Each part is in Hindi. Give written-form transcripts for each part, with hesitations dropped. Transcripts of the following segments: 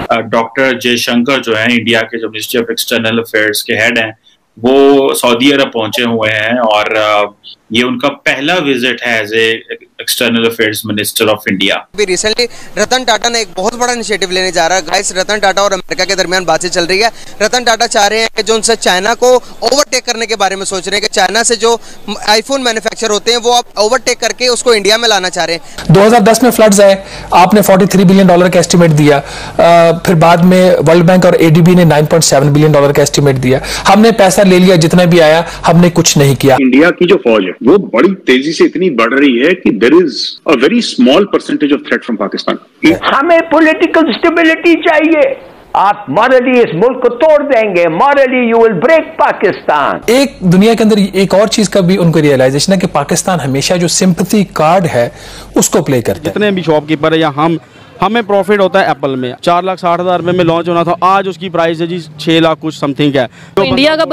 डॉक्टर जयशंकर जो है इंडिया के जो मिनिस्ट्री ऑफ एक्सटर्नल अफेयर्स के हेड हैं, वो सऊदी अरब पहुंचे हुए हैं और ये उनका पहला विजिट है as a external affairs minister of India. अभी रिसेंटली रतन टाटा ने एक बहुत बड़ा इनिशिएटिव लेने जा रहा है। गाइस, रतन टाटा और अमेरिका के दरमियान बातचीत चल रही है। रतन टाटा चाह रहे हैं कि जो उनसे चाइना को ओवरटेक करने के बारे में सोच रहे हैं कि चाइना से जो आईफोन मैन्युफैक्चर होते हैं वो आप ओवरटेक करके उसको इंडिया में लाना चाह रहे हैं। 2010 में फ्लड्स आए, आपने $43 बिलियन का एस्टिमेट दिया, फिर बाद में वर्ल्ड बैंक और एडीबी ने $9.7 बिलियन का एस्टिमेट दिया। हमने पैसा ले लिया, जितना भी आया हमने कुछ नहीं किया। इंडिया की जो फौज है वो बड़ी तेजी से इतनी बढ़ रही है कि there is a very small percentage of threat from Pakistan. हमें पॉलिटिकल स्टेबिलिटी चाहिए। आप मॉरली इस मुल्क को तोड़ देंगे, morally you will break Pakistan. एक दुनिया के अंदर एक और चीज का भी उनको रियलाइजेशन है कि पाकिस्तान हमेशा जो सिंपैथी कार्ड है उसको प्ले करता है। जितने भी शॉपकीपर है या हमें प्रॉफिट होता है एप्पल में। 4,60,000 रुपए में लॉन्च होना था, आज उसकी प्राइस है जी 6 लाख कुछ समथिंग है। तो इंडिया का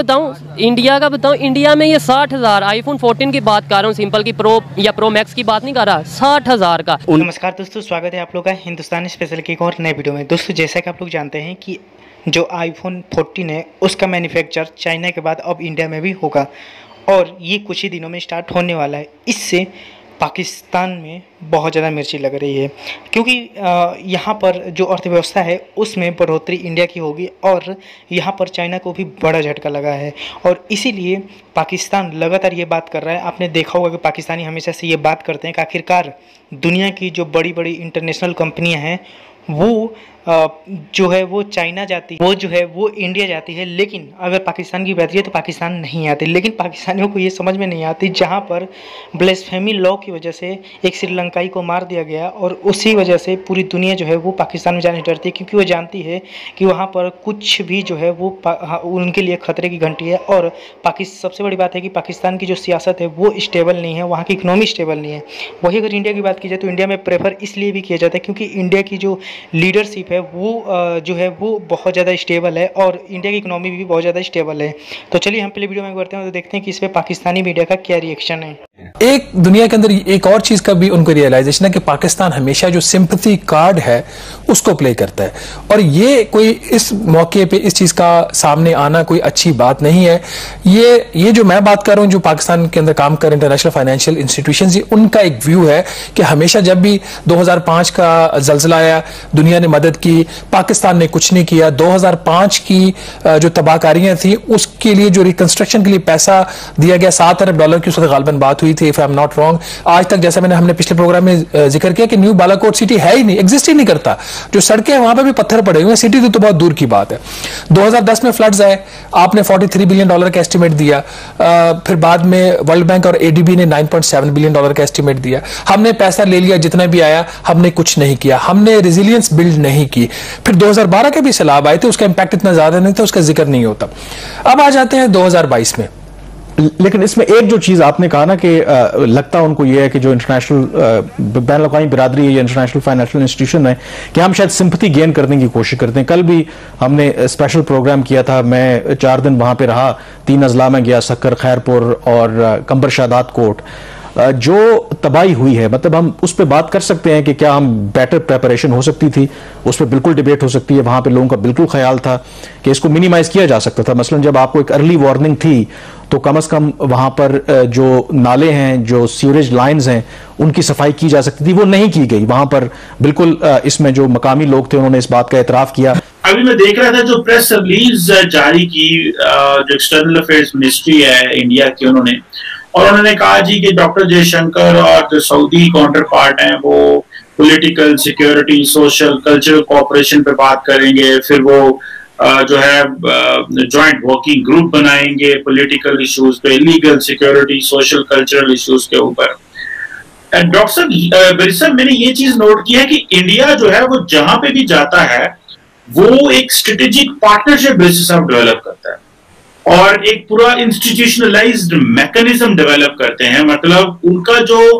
बताऊं, इंडिया में ये 60,000 आईफोन 14 की बात कर रहा हूँ, सिंपल की प्रो या प्रो मैक्स की बात नहीं कर रहा, 60,000 का। नमस्कार दोस्तों, स्वागत है आप लोग का हिंदुस्तानी स्पेशल की एक और नए वीडियो में। दोस्तों, जैसा कि आप लोग जानते हैं कि जो आईफोन 14 है उसका मैन्युफैक्चर चाइना के बाद अब इंडिया में भी होगा और ये कुछ ही दिनों में स्टार्ट होने वाला है। इससे पाकिस्तान में बहुत ज़्यादा मिर्ची लग रही है क्योंकि यहाँ पर जो अर्थव्यवस्था है उसमें बढ़ोतरी इंडिया की होगी और यहाँ पर चाइना को भी बड़ा झटका लगा है और इसीलिए पाकिस्तान लगातार ये बात कर रहा है। आपने देखा होगा कि पाकिस्तानी हमेशा से ये बात करते हैं कि आखिरकार दुनिया की जो बड़ी बड़ी इंटरनेशनल कंपनियाँ हैं वो जो है वो चाइना जाती है, वो जो है वो इंडिया जाती है, लेकिन अगर पाकिस्तान की बात है तो पाकिस्तान नहीं आती। लेकिन पाकिस्तानियों को ये समझ में नहीं आती, जहाँ पर ब्लेसफेमी लॉ की वजह से एक श्रीलंकाई को मार दिया गया और उसी वजह से पूरी दुनिया जो है वो पाकिस्तान में जाने डरती है क्योंकि वो जानती है कि वहाँ पर कुछ भी जो है वो उनके लिए खतरे की घंटी है। और सबसे बड़ी बात है कि पाकिस्तान की जो सियासत है वो स्टेबल नहीं है, वहाँ की इकनॉमी स्टेबल नहीं है। वही अगर इंडिया की बात की जाए तो इंडिया में प्रेफर इसलिए भी किया जाता है क्योंकि इंडिया की जो लीडरशिप है वो जो है वो बहुत ज़्यादा स्टेबल है और इंडिया की इकोनॉमी भी बहुत ज़्यादा स्टेबल है। तो चलिए हम पहले वीडियो में बढ़ते हैं तो देखते हैं कि इस पे पाकिस्तानी मीडिया का क्या रिएक्शन है। एक दुनिया के अंदर एक और चीज का भी उनको रियलाइजेशन है कि पाकिस्तान हमेशा जो सिंपैथी कार्ड है उसको प्ले करता है और ये कोई इस मौके पे इस चीज का सामने आना कोई अच्छी बात नहीं है। ये जो मैं बात कर रहा हूं, जो पाकिस्तान के अंदर काम कर इंटरनेशनल फाइनेंशियल इंस्टीट्यूशंस, उनका एक व्यू है कि हमेशा जब भी 2005 का जल्जला आया दुनिया ने मदद की, पाकिस्तान ने कुछ नहीं किया। 2005 की जो तबाहकारियां थी उसके लिए जो रिकंस्ट्रक्शन के लिए पैसा दिया गया $7 अरब की उस वक्त गालबन बात हुई थी, if I am not wrong. आज तक जैसा हमने पिछले प्रोग्राम में जिक्र किया कि न्यू बालाकोट सिटी है ही नहीं, एग्जिस्ट ही नहीं करता। जो सड़कें हैं वहां पर भी पत्थर पड़े हुए हैं, सिटी तो बहुत दूर की बात है। 2010 में फ्लड्स आए, आपने $43 बिलियन का एस्टिमेट दिया, फिर बाद में वर्ल्ड बैंक और एडीबी ने $9.7 बिलियन का एस्टिमेट दिया। हमने पैसा ले लिया, जितना भी आया हमने कुछ नहीं किया, हमने रेजिलियंस बिल्ड नहीं की। फिर 2012 के भी सैलाब आए थे, उसका इंपैक्ट इतना ज्यादा नहीं था, उसका जिक्र नहीं होता। अब आ जाते हैं 2022 में। लेकिन इसमें एक जो चीज आपने कहा ना कि लगता है उनको ये है कि जो इंटरनेशनल बैन-अल-अक़वामी बिरादरी है या इंटरनेशनल फाइनेंशियल इंस्टीट्यूशन है कि हम शायद सिंपैथी गेन करने की कोशिश करते हैं। कल भी हमने स्पेशल प्रोग्राम किया था, मैं 4 दिन वहां पे रहा, 3 अजला में गया, सक्कर, खैरपुर और कंबर शादात कोट। जो तबाही हुई है, मतलब हम उस पर बात कर सकते हैं कि क्या हम बेटर प्रेपरेशन हो सकती थी, उस पर बिल्कुल डिबेट हो सकती है। वहां पे लोगों का बिल्कुल ख्याल था कि इसको मिनिमाइज किया जा सकता था। मसलन जब आपको एक अर्ली वार्निंग थी तो कम से कम वहां पर जो नाले हैं, जो सीवरेज लाइंस हैं, उनकी सफाई की जा सकती थी, वो नहीं की गई। वहां पर बिल्कुल इसमें जो मकामी लोग थे उन्होंने इस बात का एतराफ किया। अभी मैं देख रहा था जो प्रेस रिलीज जारी की जो एक्सटर्नल अफेयर्स मिनिस्ट्री है इंडिया की, उन्होंने कहा जी कि डॉक्टर जयशंकर और जो सऊदी काउंटर पार्ट हैं वो political, security, social, cultural cooperation पे बात करेंगे। फिर वो जो है जॉइंट वर्किंग ग्रुप बनाएंगे पॉलिटिकल इश्यूज पे, legal, security, social, cultural issues के ऊपर। डॉक्टर साहब, मैंने ये चीज नोट किया है कि इंडिया जो है वो जहां पे भी जाता है वो एक strategic partnership basis of develop करता है और एक पूरा इंस्टीट्यूशनलाइज्ड मैकेनिज्म डेवलप करते हैं। मतलब उनका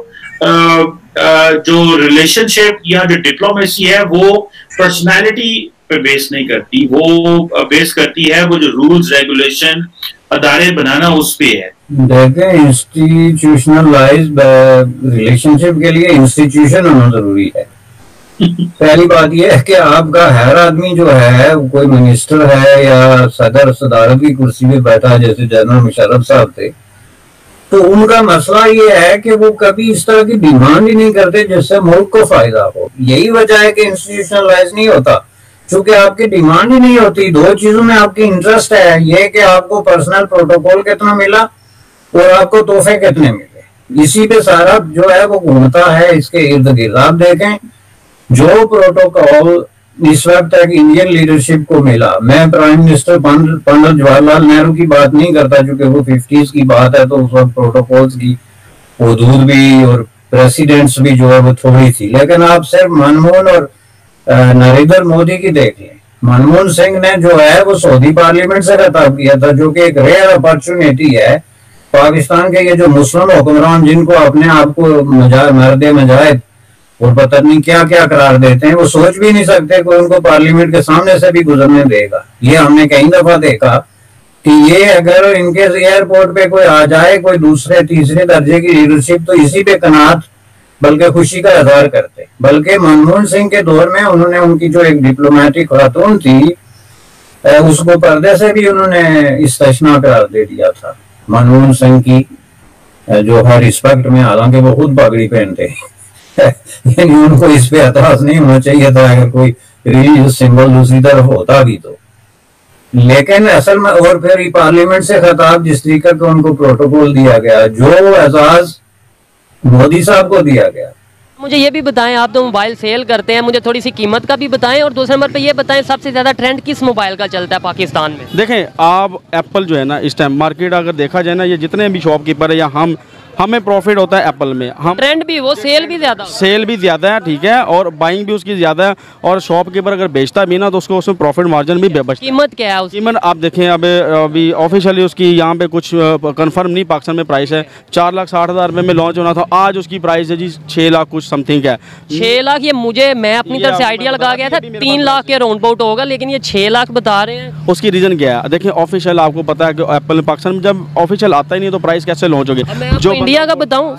जो रिलेशनशिप या जो डिप्लोमेसी है वो पर्सनालिटी पे बेस नहीं करती, वो बेस करती है वो जो रूल्स, रेगुलेशन, अदारे बनाना उस पे है। देखिए, इंस्टीट्यूशनलाइज्ड रिलेशनशिप के लिए इंस्टीट्यूशन होना जरूरी है। पहली बात यह है कि आपका हर आदमी जो है, कोई मिनिस्टर है या सदर सदारत की कुर्सी पे बैठा है, जैसे जनरल मुशर्रफ साहब थे, तो उनका मसला ये है कि वो कभी इस तरह की डिमांड ही नहीं करते जिससे मुल्क को फायदा हो। यही वजह है कि इंस्टीट्यूशनलाइज नहीं होता, क्योंकि आपकी डिमांड ही नहीं होती। दो चीजों में आपकी इंटरेस्ट है, ये कि आपको पर्सनल प्रोटोकॉल कितना मिला और आपको तोहफे कितने मिले, इसी पे सारा जो है वो घूमता है। इसके इर्द गिर्द आप देखें जो प्रोटोकॉल इस वक्त तक इंडियन लीडरशिप को मिला, मैं प्राइम मिनिस्टर पंडित जवाहरलाल नेहरू की बात नहीं करता, क्योंकि वो 50s की बात है, तो उस वक्त प्रोटोकॉल्स की हदूद भी और प्रेसिडेंट्स भी जो है वो थोड़ी थी। लेकिन आप सिर्फ मनमोहन और नरेंद्र मोदी की देख लें। मनमोहन सिंह ने जो है वो सऊदी पार्लियामेंट से खिताब किया था, जो कि एक रेयर अपॉर्चुनिटी है। पाकिस्तान के ये जो मुस्लिम हुक्मरान जिनको अपने आप को मर्द मजाहिद और पता नहीं क्या क्या करार देते हैं, वो सोच भी नहीं सकते कोई उनको पार्लियामेंट के सामने से भी गुजरने देगा। ये हमने कई दफा देखा कि ये अगर इनके एयरपोर्ट पे कोई आ जाए, कोई दूसरे तीसरे दर्जे की लीडरशिप, तो इसी पे कनात बल्कि खुशी का इजहार करते। बल्कि मनमोहन सिंह के दौर में उन्होंने उनकी जो एक डिप्लोमेटिक खातून थी उसको पर्दे से भी उन्होंने इस्तेस्ना करार दे दिया था मनमोहन सिंह की, जो हर रिस्पेक्ट में, हालांकि वो खुद पगड़ी पहनते यानी उनको इस पे एतराज नहीं होना चाहिए था अगर कोई रिलीजियस सिंबल दूसरी तरफ होता भी तो। लेकिन असल में और फिर पार्लियामेंट से खिताब जिस तरीके का उनको प्रोटोकॉल दिया गया, जो एजाज मोदी साहब को दिया गया। मुझे ये भी बताएं, आप तो मोबाइल सेल करते हैं, मुझे थोड़ी सी कीमत का भी बताएं, और दूसरे नंबर पे ये बताएं सबसे ज़्यादा ट्रेंड किस मोबाइल का चलता है पाकिस्तान में। देखें आप एप्पल जो है ना, इस टाइम मार्केट अगर देखा जाए ना, ये जितने भी शॉपकीपर है या हमें प्रॉफिट होता है एप्पल में। हम ट्रेंड भी वो सेल भी ज़्यादा है, ठीक है, और बाइंग भी उसकी ज़्यादा है, और शॉपकीपर अगर बेचता भी ना तो उसको उसमें प्रॉफिट मार्जिन भी बचता। कीमत क्या है उसकी? कीमत आप देखें अभी ऑफिशियली उसकी यहाँ पे कुछ कंफर्म नहीं पाकिस्तान में प्राइस है, 4,60,000 रुपये में लॉन्च होना था, आज उसकी प्राइस है जी 6 लाख कुछ समथिंग है। 6 लाख ये मैं अपनी तरफ से आइडिया लगा गया था 3 लाख के राउंड अबाउट होगा, लेकिन ये 6 लाख बता रहे हैं। उसकी रीज़न क्या है? देखिए ऑफिशियल आपको पता है कि एप्पल पाकिस्तान में जब ऑफिशियल आता ही नहीं तो प्राइस कैसे लॉन्च होगी। जो इंडिया का बताऊँ,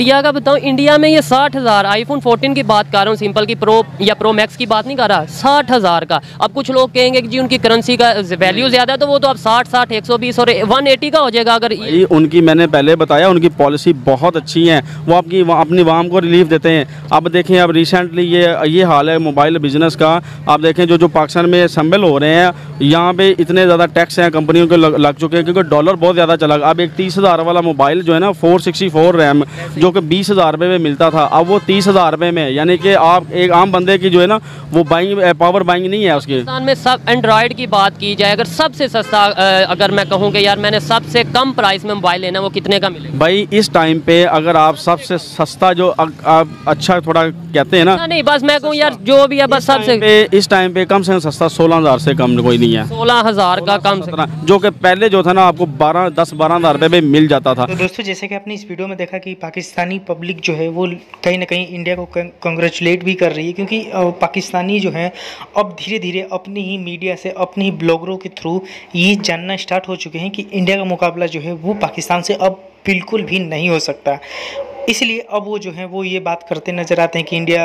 इंडिया में ये 60,000 iPhone 14 की बात कर रहा हूँ, सिंपल की प्रो या प्रो मैक्स की बात नहीं कर रहा, 60,000 का। अब कुछ लोग कहेंगे कि जी उनकी करेंसी का वैल्यू ज्यादा है, तो वो तो अब 60, 120 और 180 का हो जाएगा। अगर उनकी मैंने पहले बताया, उनकी पॉलिसी बहुत अच्छी है, वो अपनी वाम को रिलीफ देते हैं। अब देखें अब रिसेंटली ये हाल है मोबाइल बिजनेस का। आप देखें जो पाकिस्तान में संभल हो रहे हैं, यहाँ पे इतने ज़्यादा टैक्स हैं कंपनियों के लग चुके हैं, क्योंकि डॉलर बहुत ज़्यादा चला। अब एक 30,000 वाला मोबाइल जो है ना 464 रैम, जो कि 20,000 रुपये में मिलता था, अब वो 30,000 रुपये में, यानी कि आप एक आम बंदे की जो है ना वो पावर बाइंग नहीं है उसकी। पाकिस्तान में सब एंड्रॉयड की बात की जाए, अगर सबसे सस्ता अगर मैं कहूँ कि यार मैंने सबसे कम प्राइस में मोबाइल लेना, वो कितने का मिलेगा? भाई इस टाइम पे अगर आप सबसे सस्ता जो आप अच्छा थोड़ा कहते हैं ना, नहीं बस मैं कहूँ यार जो भी है बस सबसे इस टाइम पे कम से सस्ता 16,000 से कम कोई नहीं है। 16,000 का कम से, जो कि पहले जो था ना आपको 10-12,000 रुपये में मिल जाता था। तो दोस्तों जैसे कि आपने इस वीडियो में देखा कि पाकिस्तानी पब्लिक जो है वो कहीं ना कहीं इंडिया को कंग्रेचुलेट भी कर रही है, क्योंकि पाकिस्तानी जो हैं अब धीरे धीरे अपनी ही मीडिया से, अपनी ही ब्लॉगरों के थ्रू ये जानना स्टार्ट हो चुके हैं कि इंडिया का मुकाबला जो है वो पाकिस्तान से अब बिल्कुल भी नहीं हो सकता। इसलिए अब वो जो है वो ये बात करते नज़र आते हैं कि इंडिया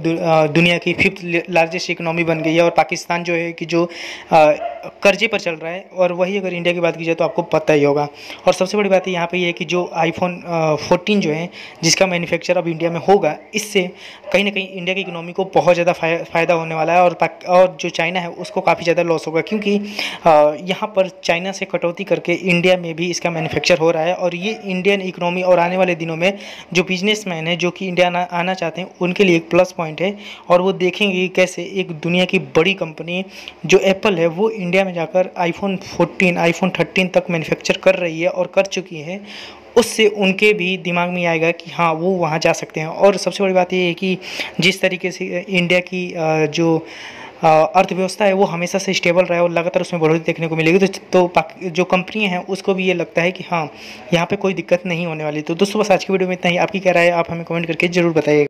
दुनिया की 5th लार्जेस्ट इकोनॉमी बन गई है, और पाकिस्तान जो है कि जो कर्जे पर चल रहा है। और वही अगर इंडिया की बात की जाए तो आपको पता ही होगा। और सबसे बड़ी बात ये यहाँ पे ये है कि जो iPhone 14 जो है जिसका मैन्युफैक्चर अब इंडिया में होगा, इससे कहीं ना कहीं इंडिया की इकोनॉमी को बहुत ज़्यादा फ़ायदा होने वाला है, और जो चाइना है उसको काफ़ी ज़्यादा लॉस होगा, क्योंकि यहाँ पर चाइना से कटौती करके इंडिया में भी इसका मैन्युफैक्चर हो रहा है। और ये इंडियन इकोनॉमी और आने वाले दिनों में जो बिजनेसमैन है जो कि इंडिया आना चाहते हैं उनके लिए एक प्लस पॉइंट है। और वो देखेंगे कैसे एक दुनिया की बड़ी कंपनी जो एप्पल है वो इंडिया में जाकर iPhone 14, iPhone 13 तक मैन्युफैक्चर कर रही है और कर चुकी है। उससे उनके भी दिमाग में आएगा कि हाँ वो वहाँ जा सकते हैं। और सबसे बड़ी बात ये है कि जिस तरीके से इंडिया की जो अर्थव्यवस्था है वो हमेशा से स्टेबल रहा है और लगातार उसमें बढ़ोतरी देखने को मिलेगी, तो जो कंपनियां हैं उसको भी ये लगता है कि हाँ यहाँ पे कोई दिक्कत नहीं होने वाली। तो दोस्तों बस आज की वीडियो में इतना ही। आपकी क्या राय है आप हमें कमेंट करके ज़रूर बताइएगा।